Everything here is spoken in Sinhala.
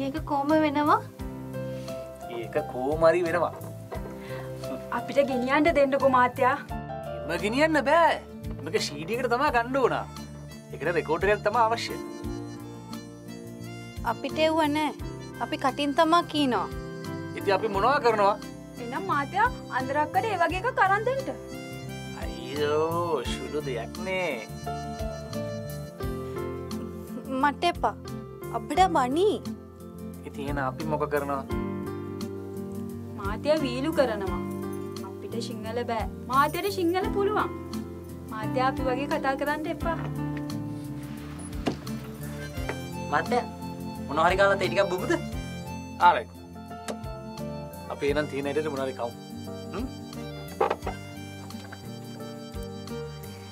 ඒක කොහොම වෙනවා? ඒක කොහොමරි වෙනවා. අපිට ගෙනියන්න දෙන්නකෝ මාත්‍යා. එම ගෙනියන්න බෑ. මේක CD එකට තමයි ගන්න ඕන. ඒකට රෙකෝඩර් එකක් තමයි අවශ්‍ය. අපිට එව්ව නෑ. අපි කටින් තමා කියනවා. ඉතින් අපි මොනවා කරනවා? එහෙනම් මාත්‍යා අන්දරක්කට ඒ වගේ එකක් අරන් දෙන්න. අයියෝ සුළු දෙයක් නේ. මට එපා. අපිට බනි. ඉතින් එහෙනම් අපි මොක කරනවා? මාත්‍යා වීලු කරනවා. අපිට සිංහල බෑ. මාත්‍යාට සිංහල පුළුවන්. මාත්‍යා අපි වගේ කතා කරන්න එපා. මාත්‍යා මොනවා හරි කාලා තේ ටිකක් බුබුද? ආරයි. අපි එනන් තියෙන ඇයිද මොනවා හරි කවුම්.